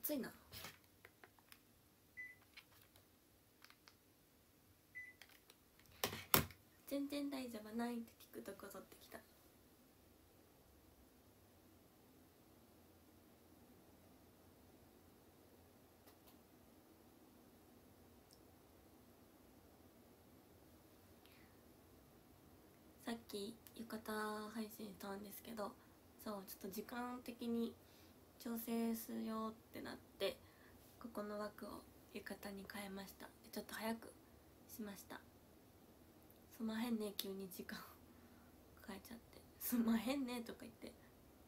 暑いな。全然大丈夫ないって TikTok を撮ってきた。さっき浴衣配信したんですけど、そうちょっと時間的に調整するよってなって、ここの枠を浴衣に変えました。ちょっと早くしました。すまへんね、急に時間変えちゃって。すまへんねとか言って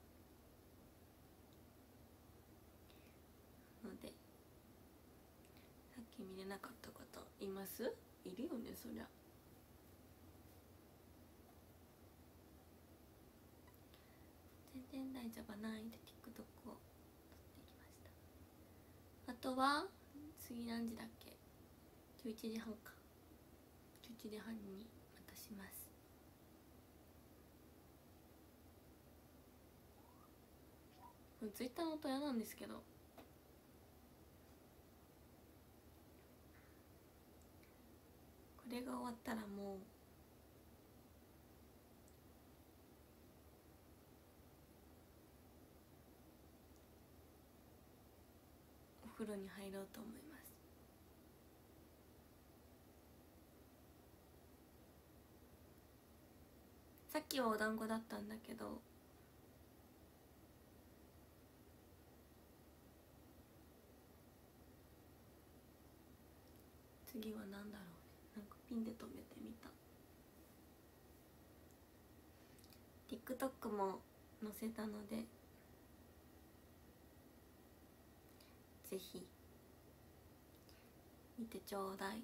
ので、さっき見れなかった方います？いるよね、そりゃ。全然大丈夫ないで TikTok を撮ってきました。あとは次何時だっけ、11時半か。11時半にまたします。これ Twitter の音嫌なんですけど、これが終わったらもうお風呂に入ろうと思います。さっきはお団子だったんだけど、次は何だろうね。なんかピンで留めてみた。 TikTok も載せたので、ぜひ見てちょうだい。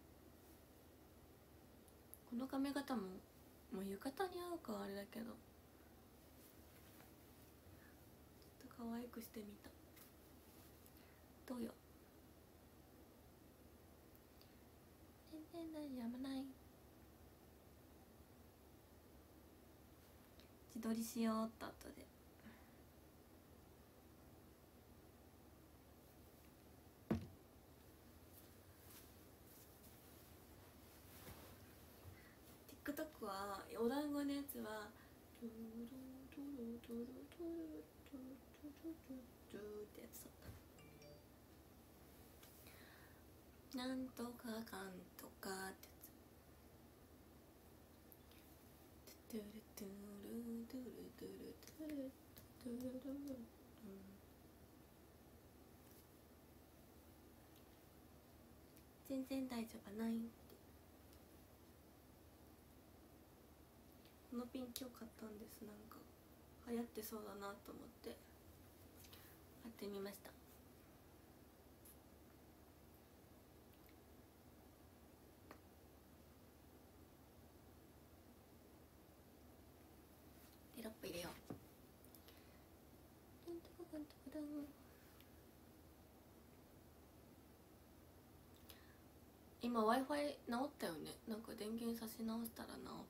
この髪型ももう浴衣に合うかあれだけど、ちょっと可愛くしてみた。どうよ。全然大丈夫ない。自撮りしようっと後で。TikTok はお団子のやつはトゥルトゥルトゥルトゥルトゥルトゥルトゥルトゥルってやつだった。なんとかかんとかってやつ。トゥルトゥルトゥルトゥルトゥルトゥルトゥル、全然大丈夫ない。このピン今日買ったんです。なんか流行ってそうだなと思って買ってみました。テロップ入れよう。今 Wi-Fi 直ったよね。なんか電源差し直したら直った。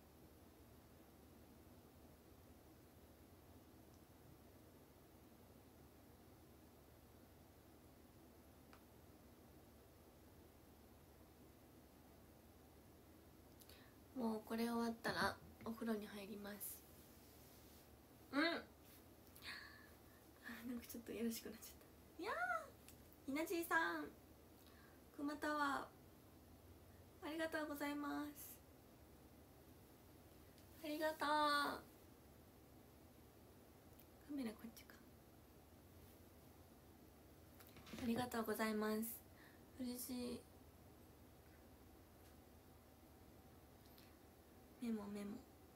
もうこれ終わったらお風呂に入ります。なんかちょっとよろしくなっちゃった。いやー、ひなじいさん、くまたはありがとうございます。ありがとう。カメラこっちか。ありがとうございます。嬉しい。メモメモ。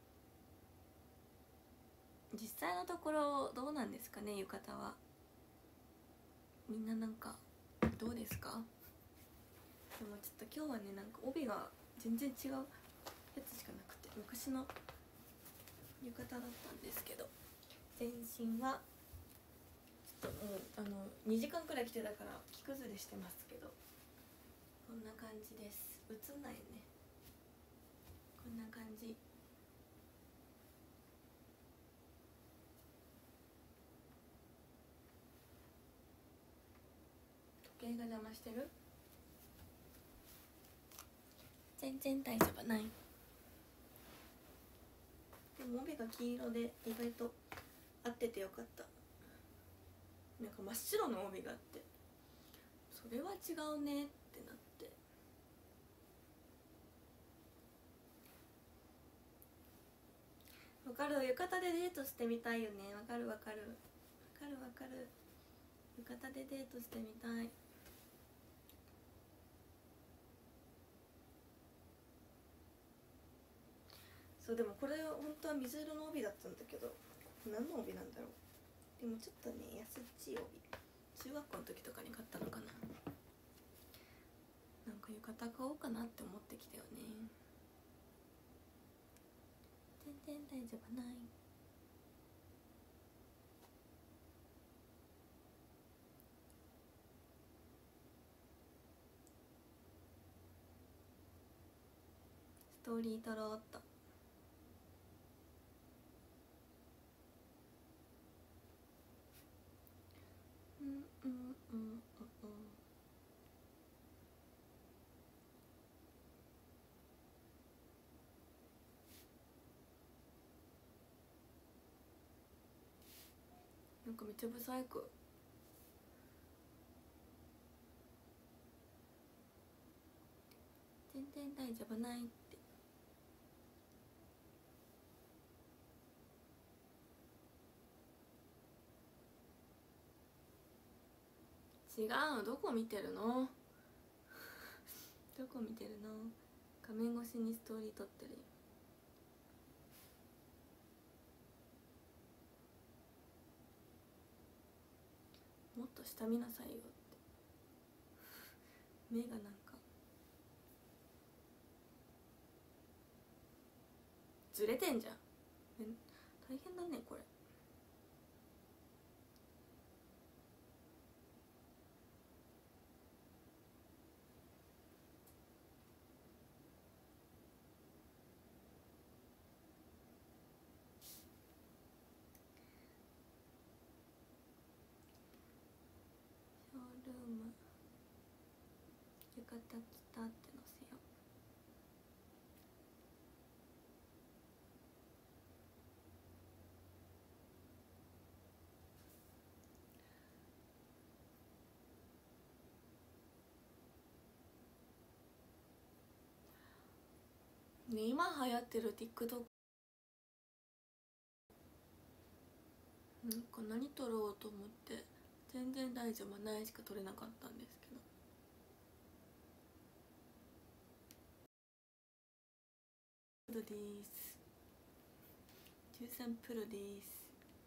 実際のところどうなんですかね、浴衣は。みんななんかどうですか？でもちょっと今日はね、なんか帯が全然違うやつしかなくて、昔の浴衣だったんですけど、全身はちょっともう2時間くらい着てたから着崩れしてますけど、こんな感じです。映んないよね。こんな感じ。 誰が邪魔してる？全然大丈夫ない。でも帯が黄色で意外と合っててよかった。なんか真っ白の帯があってそれは違うねってなって。わかる、浴衣でデートしてみたいよね。わかるわかるわかるわかる。浴衣でデートしてみたい。そうでもこれ本当は水色の帯だったんだけど何の帯なんだろう。でもちょっとね安っちい帯、中学校の時とかに買ったのかな。なんか浴衣買おうかなって思ってきたよね。全然大丈夫ない。ストーリー撮ろうっと。うんうんうんうんうん。なんかめっちゃブサイク。全然大丈夫ないって。違う、どこ見てるのどこ見てるの。画面越しにストーリー撮ってるよ。もっと下見なさいよって目がなんかずれてんじゃん。大変だねこれ。ショールーム浴衣着たって載せよう。ね、今流行ってる TikTok なんか何撮ろうと思って全然大丈夫ないしか撮れなかったんですけど。プロです13プロです。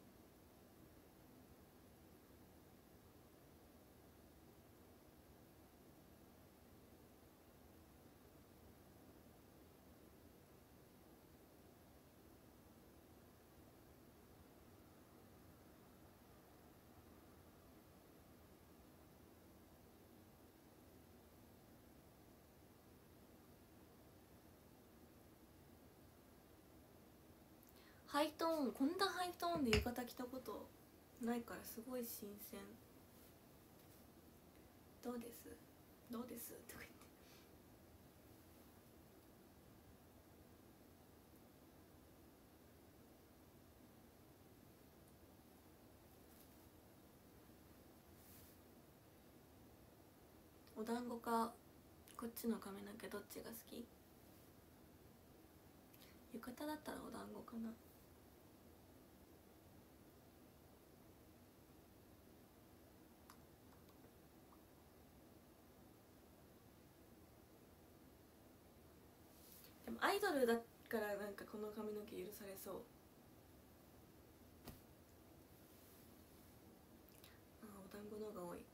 ハイトーン、こんなハイトーンで浴衣着たことないからすごい新鮮。どうですどうですとか言って。お団子かこっちの髪の毛どっちが好き？浴衣だったらお団子かな。でもアイドルだからなんかこの髪の毛許されそう。ああ、お団子の方が多い。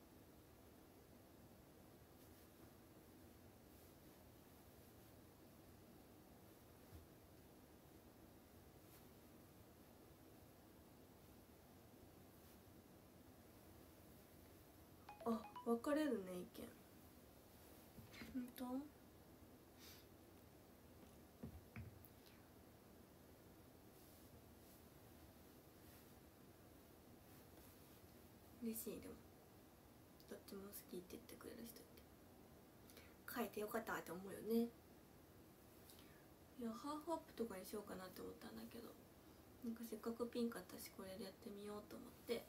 あ、分かれるね意見。ほんと？嬉しい。でもどっちも好きって言ってくれる人って書いてよかったって思うよね。いやハーフアップとかにしようかなって思ったんだけど、なんかせっかくピン買ったしこれでやってみようと思って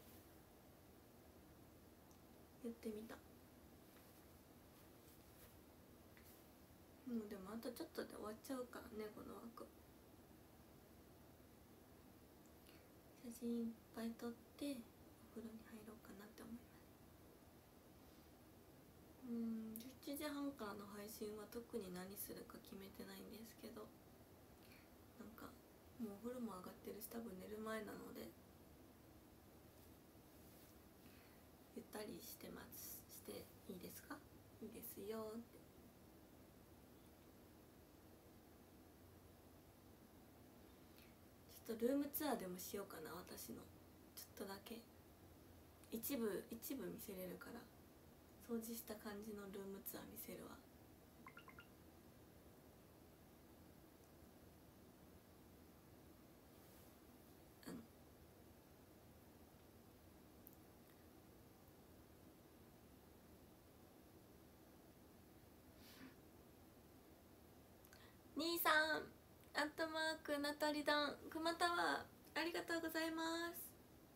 やってみた。もうでもあとちょっとで終わっちゃうからね、この枠。写真いっぱい撮ってお風呂に入ろうかなって思います。11時半からの配信は特に何するか決めてないんですけど、なんかもうお風呂も上がってるし多分寝る前なのでゆったりしてます。していいですか？いいですよって。ちょっとルームツアーでもしようかな、私のちょっとだけ一部見せれるから、掃除した感じのルームツアー見せるわ。兄さんアットマークナタリダンくまたはありがとうございます。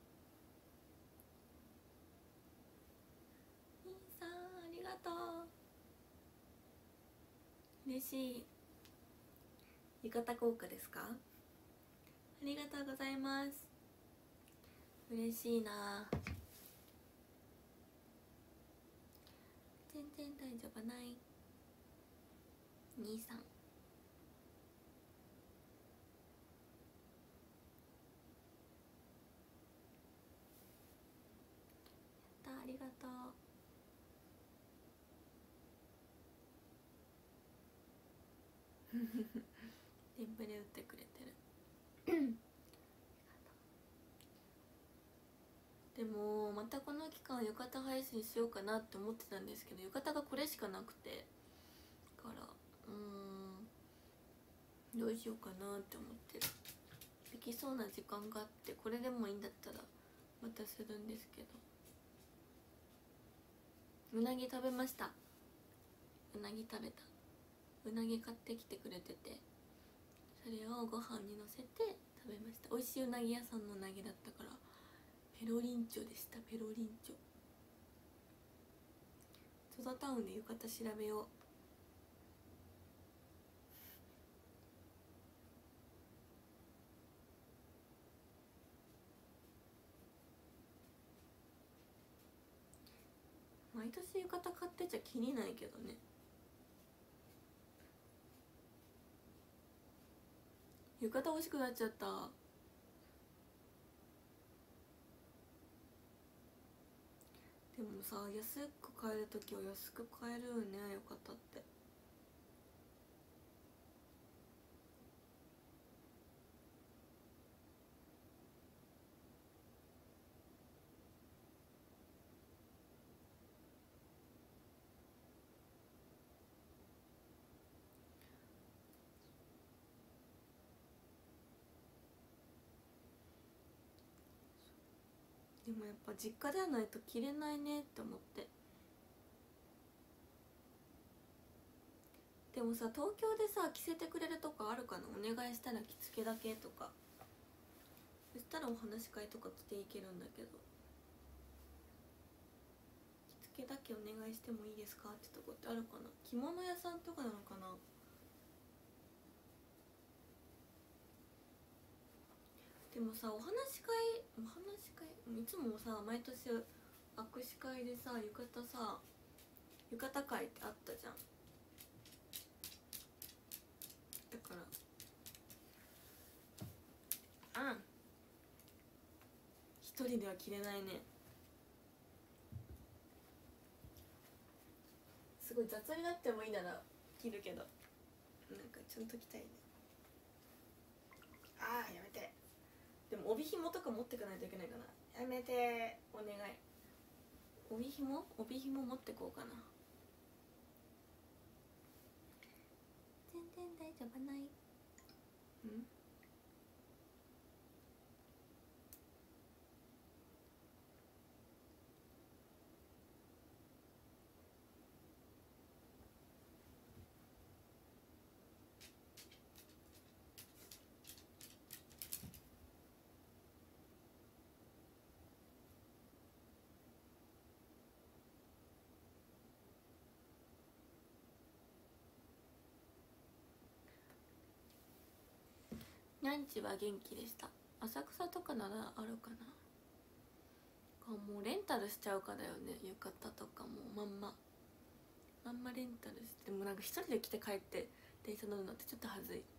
兄さんありがとう。嬉しい。浴衣効果ですか？ありがとうございます。嬉しいな。全然大丈夫ない。兄さんありがとう。テンプレ打ってくれてるでもまたこの期間浴衣配信しようかなって思ってたんですけど、浴衣がこれしかなくてからどうしようかなって思ってる。できそうな時間があってこれでもいいんだったらまたするんですけど。うなぎ食べました。うなぎ食べた。うなぎ買ってきてくれてて、それをご飯にのせて食べました。美味しいうなぎ屋さんのうなぎだったからペロリンチョでした。ペロリンチョ。ゾゾタウンで浴衣調べよう。毎年浴衣買ってちゃきりないけどね。浴衣欲しくなっちゃった。でもさ、安く買える時は安く買えるよね、浴衣って。でもやっぱ実家ではないと着れないねって思って。でもさ、東京でさ着せてくれるとこあるかな。お願いしたら着付けだけとか。そしたらお話し会とか着ていけるんだけど、着付けだけお願いしてもいいですかってとこってあるかな。着物屋さんとかなのかな。でもさ、お話し会いつもさ毎年握手会でさ浴衣会ってあったじゃん。だから一人では着れないね。すごい雑になってもいいなら着るけど、なんかちゃんと着たいね。やめて。でも帯紐とか持ってかないといけないかな。やめてお願い。帯紐持ってこうかな。全然大丈夫ない。 ランチは元気でした。浅草とかならあるかな。もうレンタルしちゃうかだよね、浴衣とかもまんまレンタルして、もなんか一人で来て帰って電車乗るのってちょっとはずい。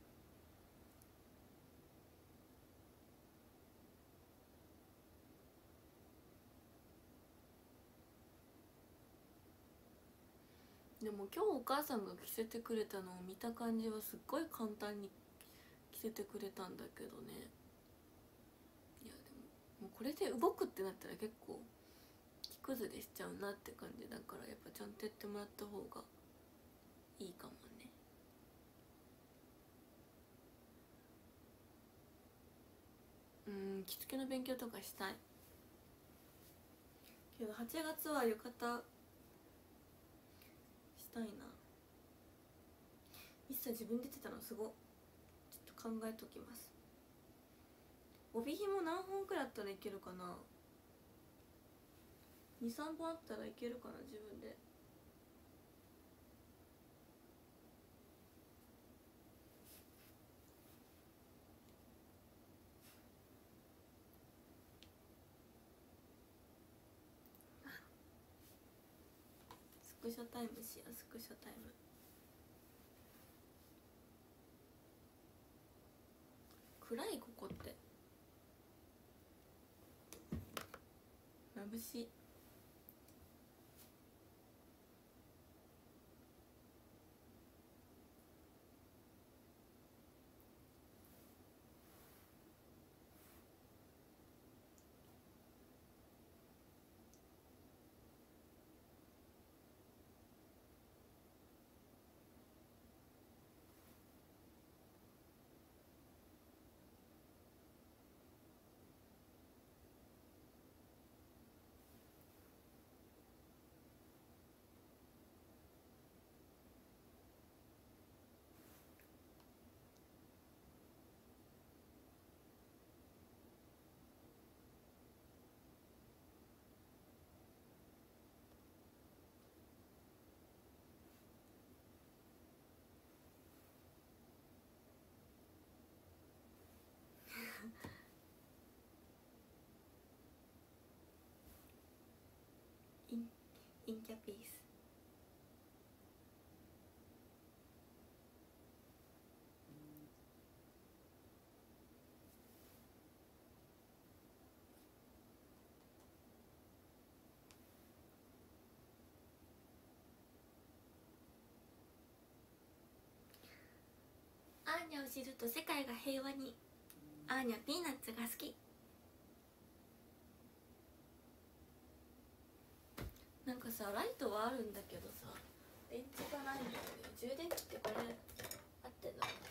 でも今日お母さんが着せてくれたのを見た感じはすっごい簡単に着せてくれたんだけどね。いやでも、もうこれで動くってなったら結構着崩れしちゃうなって感じだから、やっぱちゃんとやってもらった方がいいかもね。着付けの勉強とかしたいけど8月は浴衣したいな。一切自分で出てたのすごい。ちょっと考えときます。帯紐何本くらいあったらいけるかな。23本あったらいけるかな自分で。スクショタイムしよう。スクショタイム。暗いここって眩しい。インキャピース。アーニャを知ると世界が平和に。アーニャピーナッツが好き。なんかさ、ライトはあるんだけどさ、電池がないんだよね。充電器ってこれ合ってんのかな。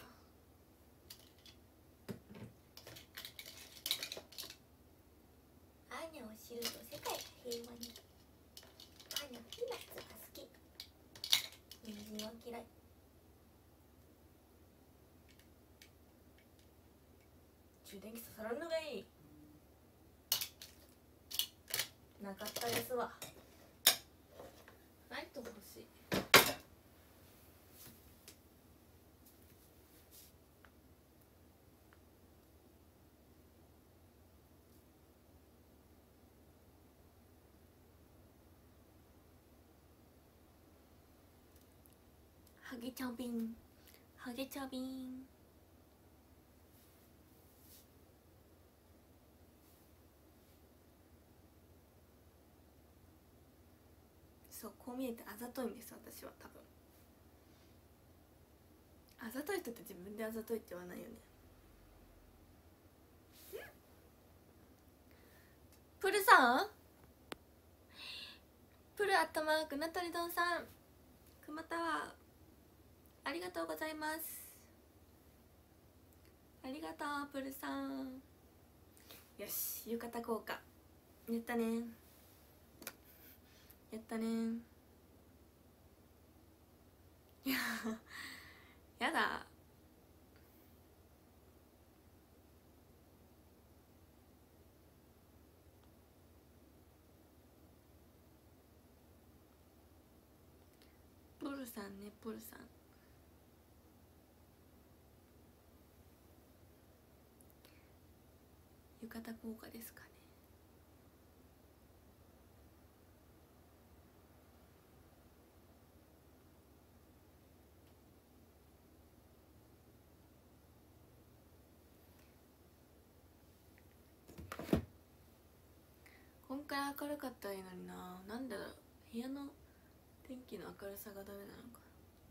アーニャを知ると世界が平和に。アーニャピーナッツが好き。人参は嫌い。充電器刺さらんのがいい。なかったですわ。ライト欲しい。ハゲチャビン、ハゲチャビン。そう、こう見えてあざといんです、私は。多分あざとい人って自分であざといって言わないよね。プルさん、プルアットマークナタリドンさん、くまたはありがとうございます。ありがとうプルさん。よし、浴衣効果やったね、やったね。いややだ。プルさんね、プルさん。 方効果ですかね。こんくらい明るかったらいいのにな。なんだろう、部屋の天気の明るさがダメなのか。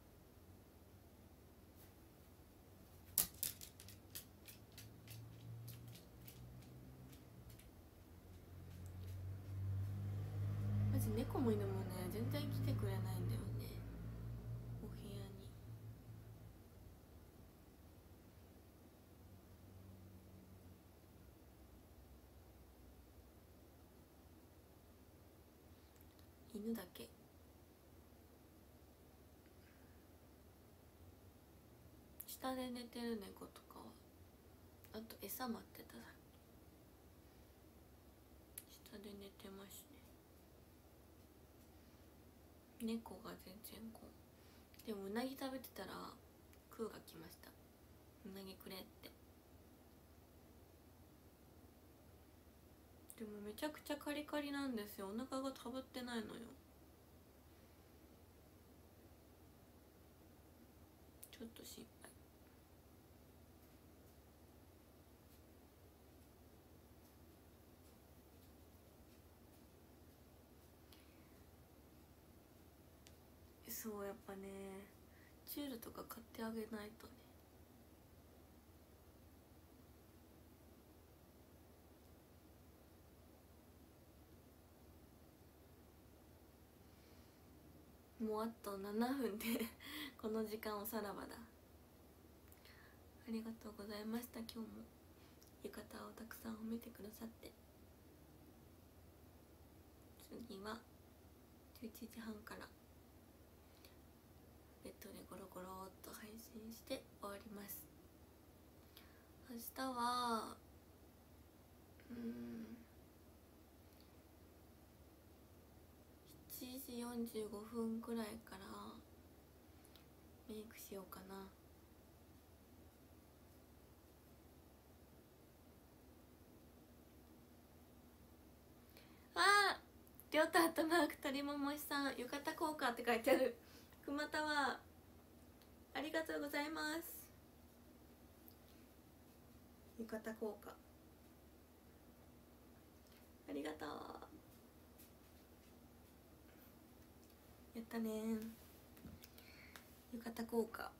マジ猫も犬もね全然来てくれないんだよね、お部屋に。犬だけ。下で寝てる猫とかは、あと餌待ってただけ。下で寝てますね。猫が全然こう。でもうなぎ食べてたらクーが来ました。うなぎくれって。でもめちゃくちゃカリカリなんですよ。お腹がたぶってないのよ。ちょっと心配。そうやっぱね、チュールとか買ってあげないとね。もうあと7分でこの時間おさらばだ。ありがとうございました。今日も浴衣をたくさん褒めてくださって。次は11時半からベッドでゴロゴロっと配信して終わります。明日は7時45分くらいからメイクしようかな。あー、りょうたハートマーク、鳥ももしさん、浴衣効果って書いてある。くまたはありがとうございます。浴衣効果ありがとう。やったね。浴衣効果。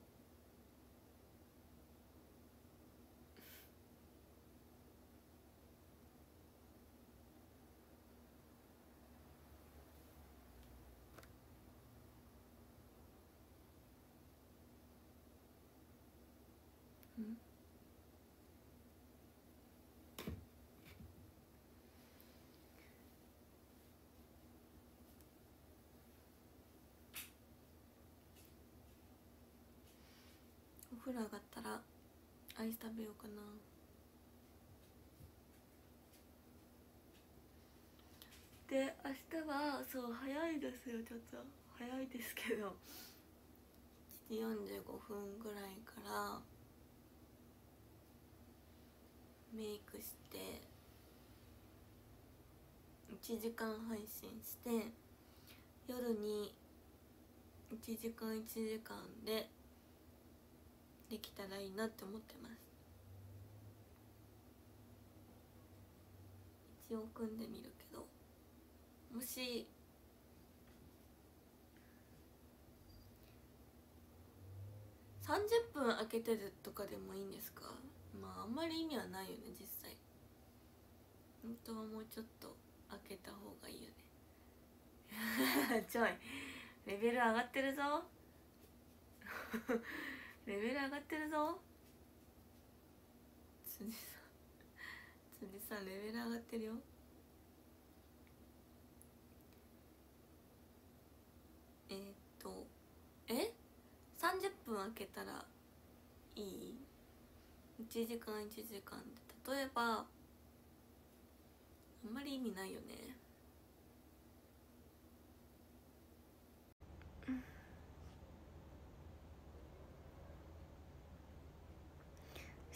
お風呂上がったらアイス食べようかな。で明日はそう早いですよ。ちょっと早いですけど7時45分ぐらいからメイクして1時間配信して、夜に1時間1時間でできたらいいなって思ってます。一応組んでみるけど、もし30分空けてるとかでもいいんですか？まああんまり意味はないよね実際。本当はもうちょっと開けた方がいいよねちょいレベル上がってるぞレベル上がってるぞ。辻さんレベル上がってるよ。え30分空けたらいい？1時間1時間って例えばあんまり意味ないよね。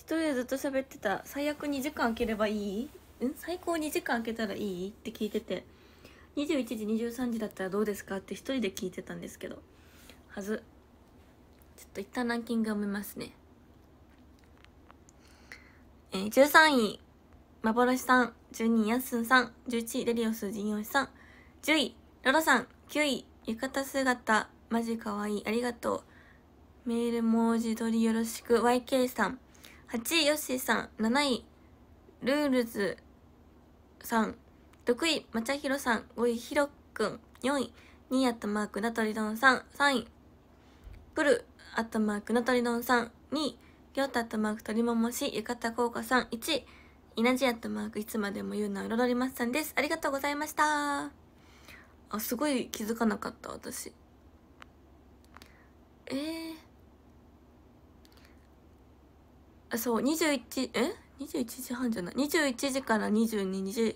一人でずっと喋ってた。最悪2時間空ければいい？最高2時間空けたらいいって聞いてて、21時23時だったらどうですかって一人で聞いてたんですけど、はず。ちょっと一旦ランキング読みますね。13位幻さん、12位やっすんさん、11位レリオス陣吉さん、10位ロロさん、9位浴衣姿マジかわいいありがとう、メール文字取りよろしく YK さん、8位ヨッシーさん、7位ルールズさん、6位まちゃひろさん、5位ひろくん、4位2位アットマークナトリドンさん、3位プルアットマークナトリドンさん、2位りょうたアットマークとりももしゆかたこうかさん、1位いなじアットマークいつまでも言うのは彩りますさんです。ありがとうございました。あ、すごい気づかなかった私。そう、21時半じゃない、21時から22時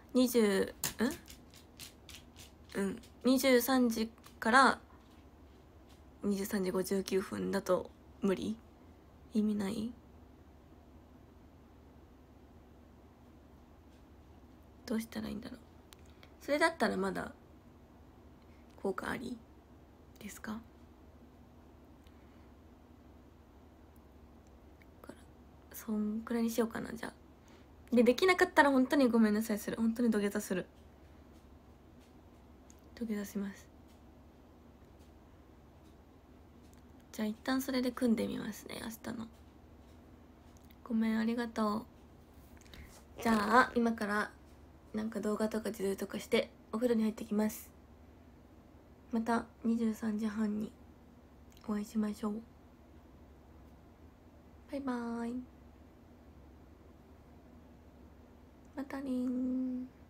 23時から23時59分だと無理？意味ない？どうしたらいいんだろう。それだったらまだ効果ありですか？そんくらいにしようかな。じゃあできなかったら本当にごめんなさいする。本当に土下座する。土下座します。じゃあ一旦それで組んでみますね、明日の。ごめん、ありがとう。じゃあ今からなんか動画とか自撮りとかしてお風呂に入ってきます。また23時半にお会いしましょう。バイバーイ。またねー。